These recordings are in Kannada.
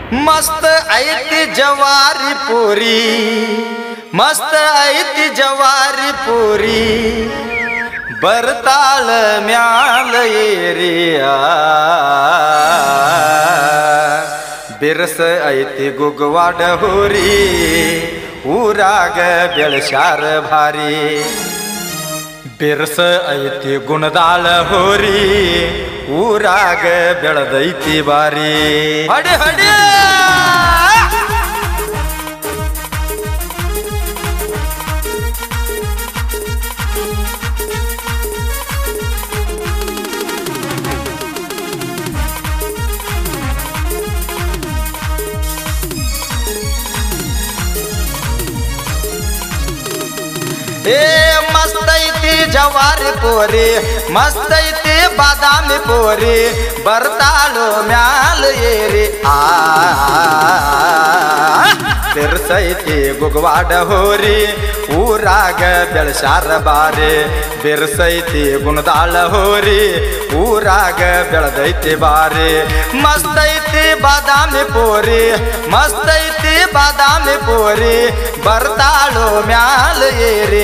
मस्त ऐती जवारी पोरी, मस्त ऐती जवारी पोरी, बरताळ म्याल येरिया बिरस ऐती गुगवाड होरी, ಊರಾಗ ಬೆಳಸಾರ ಭಾರಿ ಬಿರ್ಸ ಐತಿ ಗುಣದಾಳ ಹೋರಿ, ಊರಾಗ ಬೆಳದೈತಿ ಬಾರಿ. ಹಡಿ ಹಡಿ ए मस्त ऐती जवारी पोरी, मस्त ऐती बादामी पोरी, बरताळो म्याल येरी बिरसैती गुगवाड होरी, ಊರಾಗ ಬೆಳಸಾರ ಬಾರಿ ಬಿರ್ಸೈತಿ ಗುಣದಾಳ ಹೋರಿ, ಊರಾಗ ಬೆಳದೈತಿ ಬಾರಿ. ಮಸ್ತ್ ಐತಿ ಬಾದಾಮಿ ಪೋರಿ, ಮಸ್ತ್ ಐತಿ ಬಾದಾಮಿ ಪೋರಿ, ಬರ್ತಾಳೋ ಮ್ಯಾಲ ಏರಿ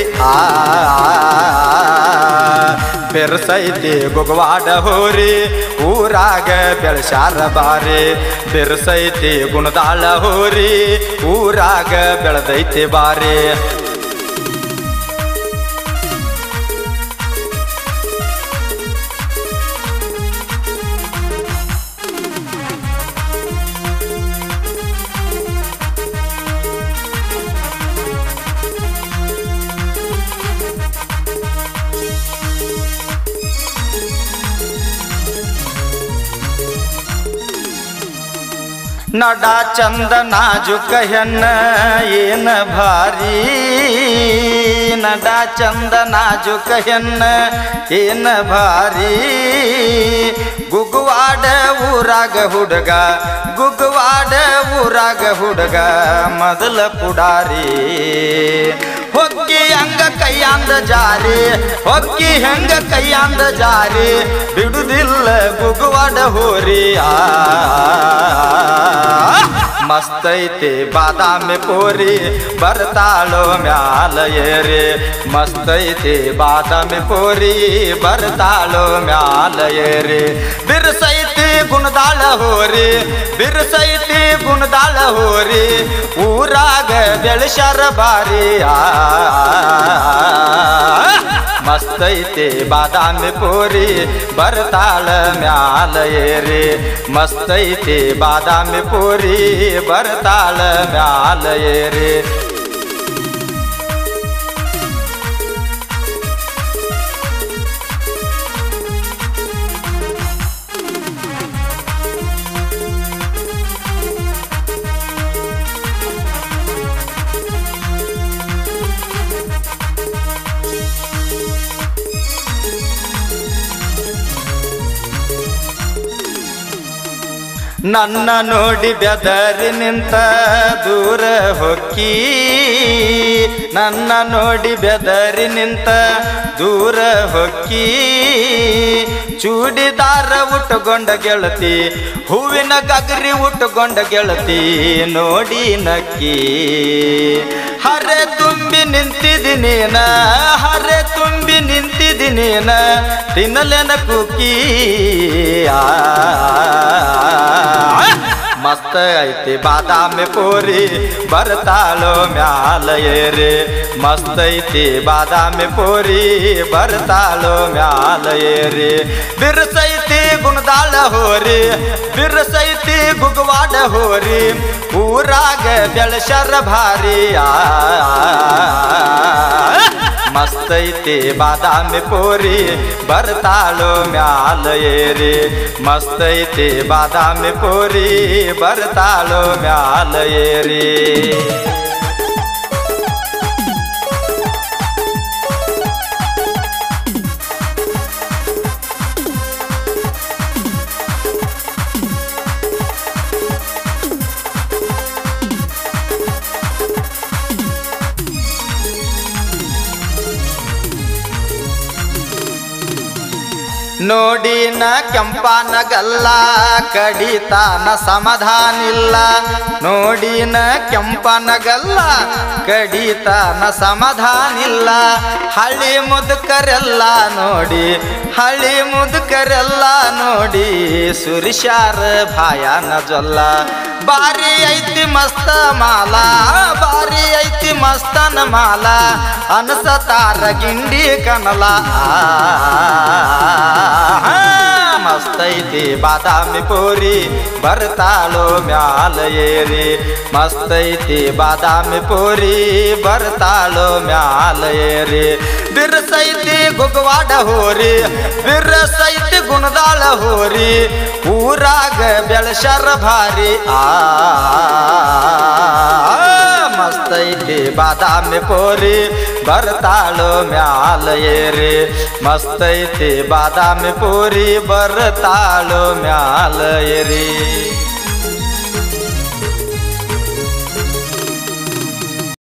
ಬಿರ್ಸೈತಿ ಗುಗವಾಡ ಹೋರಿ, ಊರಾಗ ಬೆಳಸಾರ ಬಾರಿ ಬಿರ್ಸೈತಿ ಗುಣದಾಳ ಹೋರಿ, ಊರಾಗ ಬೆಳದೈತಿ ಬಾರಿ. ನಡಾ ಚಂದ ನಾಜುಕ ಹೆಣ್ಣ ಏನ ಭಾರಿ, ನಡಾ ಚಂದ ನಾಜುಕ ಹೆಣ್ಣ ಏನ ಭಾರಿ, ಗುಗವಾಡ ಊರಾಗ ಹುಡುಗ, ಗುಗವಾಡ ಊರಾಗ ಹುಡುಗ ಮೊದಲ ಪುಡಾರಿ. ಹೊಕ್ಕಿ ಹಂಗ ಕೈಯಾಂದ ಜಾರಿ, ಹೊಕ್ಕಿ ಹೆಂಗ ಕೈಯಾಂದ ಜಾರಿ, ಬಿಡುದಿಲ್ಲ ಗುಗವಾಡ ಹೋರಿ ಮಸ್ತ್ ಐತಿ ಬಾದಾಮಿ ಪೋರಿ, ಬರ್ತಾಳೋ ಮ್ಯಾಲ ಏರಿ, ಮಸ್ತ್ ಐತಿ ಬಾದಾಮಿ ಪೋರಿ, ಬರ್ತಾಳೋ ಮ್ಯಾಲ ಏರಿ. ಬಿರ್ಸೈತಿ ಗುಣದಾಳ ಹೋರಿ, ಬಿರ್ಸೈತಿ ಗುಣದಾಳ ಹೋರಿ, ಊರಾಗ ಬೆಳಸಾರ ಬಾರಿ ಮಸ್ತ್ ಐತಿ ಬಾದಾಮಿ ಪೋರಿ, ಬರ್ತಾಳ ಮ್ಯಾಲ ಏರಿ, ಮಸ್ತ್ ಐತಿ ಬಾದಾಮಿ ಪೋರಿ, ಬರ್ತಾಳ ಮ್ಯಾಲ ಏರಿ. ನನ್ನ ನೋಡಿ ಬೆದರಿ ನಿಂತ ದೂರ ಹೊಕ್ಕಿ, ನನ್ನ ನೋಡಿ ಬೆದರಿ ನಿಂತ ದೂರ ಹೊಕ್ಕಿ, ಚೂಡಿದಾರ ಉಟ್ಟುಕೊಂಡ ಗೆಳತಿ, ಹೂವಿನ ಗಗರಿ ಉಟ್ಟುಕೊಂಡ ಗೆಳತಿ ನೋಡಿ ನಕ್ಕಿ. ಹರೆ ತುಂಬಿ ನಿಂತಿದ್ದೀನೇನ, ಹರೆ ತುಂಬಿ ನಿಂತಿದ್ದೀನೇನ, ತಿನ್ನಲೆನ ಕುಕ್ಕಿ ಮಸ್ತ್ ಐತಿ ಬಾದಾಮಿ ಪೋರಿ, ಬರ್ತಾಳೋ ಮ್ಯಾಲ ಏರಿ, ಮಸ್ತ್ ಐತಿ ಬಾದಾಮಿ ಪೋರಿ, ಬರ್ತಾಳೋ ಮ್ಯಾಲ ಏರಿ. ಬಿರ್ಸೈತಿ ಗುಣದಾಳ ಹೋರಿ, ಬಿರ್ಸೈತಿ ಗುಗವಾಡ ಹೋರಿ, ಊರಾಗ ಬೆಳಸಾರ ಭಾರಿ ಮಸ್ತ್ ಐತಿ ಬಾದಾಮಿ ಪೋರಿ, ಬರ್ತಾಳೋ ಮ್ಯಾಲ ಏರಿ, ಮಸ್ತ್ ಐತಿ ಬಾದಾಮಿ ಪೋರಿ, ಬರ್ತಾಳೋ ಮ್ಯಾಲ ಏರಿ. ನೋಡಿನ ಕೆಂಪನ ಗಲ್ಲ ಕಡಿತಾನ ಸಮಾಧಾನಿಲ್ಲ ನೋಡಿನ ಕೆಂಪನ ಗಲ್ಲ ಕಡಿತಾನ ಸಮಾಧಾನಿಲ್ಲ ಹಳ್ಳಿ ಮುದುಕರೆಲ್ಲ ನೋಡಿ ಹಳ್ಳಿ ಮುದುಕರೆಲ್ಲ ನೋಡಿ ಸುರಿಶಾರ ಭಾಯನ ಜೊಲ್ಲ ಬಾರಿ ಐತಿ ಮಸ್ತ ಮಾಲ ಬಾರಿ ಐತಿ ಮಸ್ತನ ಮಾಲ ಅನಸತಾರ ಗಿಂಡಿ ಕನಲ ಮಸ್ತೈತಿ ಬಾದಾಮಿ ಪೋರಿ ಬರ್ತಾಳೋ ಮ್ಯಾಲ ಏರಿ ಮಸ್ತೈತಿ ಬಾದಾಮಿ ಪೋರಿ ಬರ್ತಾಳೋ ಮ್ಯಾಲ ಏರಿ ಬಿರ್ಸೈತಿ ಗುಗ್ವಾಡ ಹೋರಿ ಬಿರ್ಸೈತಿ ಗುಣದಾಳ ಹೋರಿ ಊರಾಗ ಬೆಳಶರ ಭಾರಿ ಮಸ್ತೈತಿ ಬಾದಾಮಿ ಪೋರಿ ಬರ್ತಾಳೋ ಮ್ಯಾಲ ಏರಿ ಮಸ್ತೈತಿ ಬಾದಾಮಿ ಪೋರಿ ಬರ್ತಾಳೋ ಮ್ಯಾಲ ಏರಿ